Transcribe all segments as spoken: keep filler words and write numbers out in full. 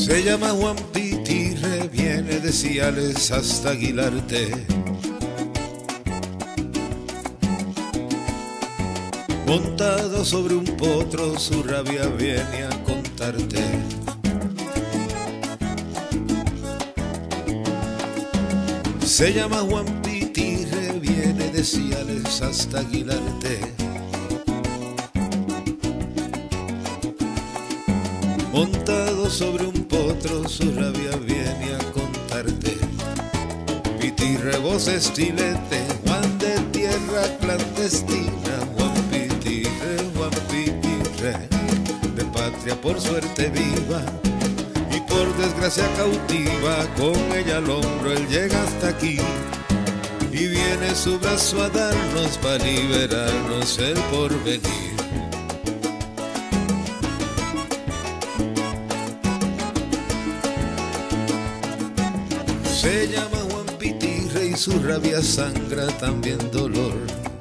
Se llama Juan Pitirre, viene de Ciales hasta Aguilarte. Montado sobre un potro, su rabia viene a contarte. Se llama Juan Pitirre, viene de Ciales hasta Aguilarte. Montado sobre un potro, su rabia viene a contarte. Pitirre, voz estilete, Juan de tierra clandestina. Juan Pitirre, Juan Pitirre, de patria por suerte viva y por desgracia cautiva. Con ella al hombro él llega hasta aquí y viene su brazo a darnos para liberarnos el porvenir. Se llama Juan Pitirre y su rabia sangra también dolor.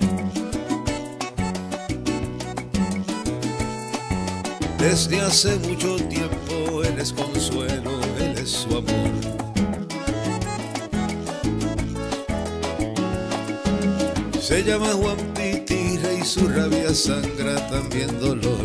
Desde hace mucho tiempo él es consuelo, él es su amor. Se llama Juan Pitirre y su rabia sangra también dolor.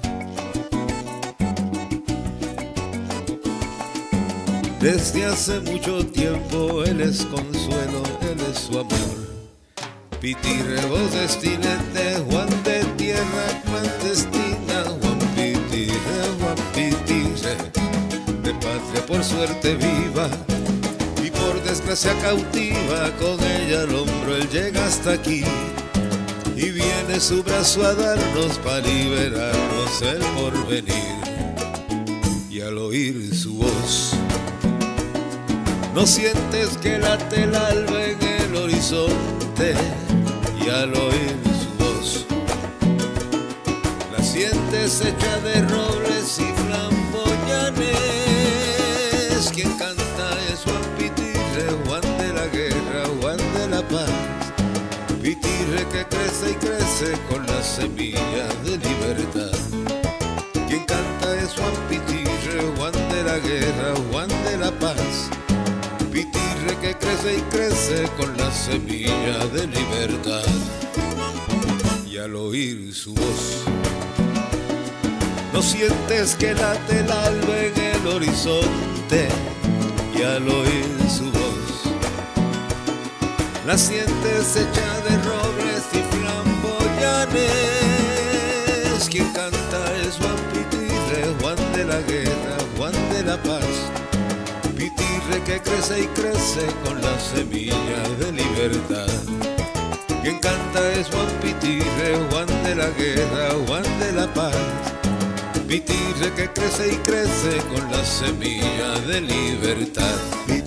Desde hace mucho tiempo él es consuelo, él es su amor. Pitirre, voz de estilete, Juan de tierra clandestina. Juan Pitirre, Juan Pitirre, de patria por suerte viva y por desgracia cautiva. Con ella al hombro él llega hasta aquí y viene su brazo a darnos para liberarnos el porvenir. Y al oír su voz no sientes que late el alba en el horizonte, y al oír su voz la sientes hecha de robles y flamboyanes. Quien canta es Juan Pitirre, Juan de la guerra, Juan de la paz. Pitirre que crece y crece con la semilla de libertad. Quien canta es Juan Pitirre, Juan de la guerra, Juan de la paz. Pitirre que crece y crece con la semilla de libertad. Y al oír su voz no sientes que late el alba en el horizonte, y al oír su voz la sientes hecha de robles y flamboyanes. Quien canta es Juan Pitirre, Juan de la guerra, Juan de la paz. Pitirre que crece y crece con la semilla de libertad. Quien canta es Juan Pitirre, Juan de la guerra, Juan de la paz. Pitirre que crece y crece con la semilla de libertad.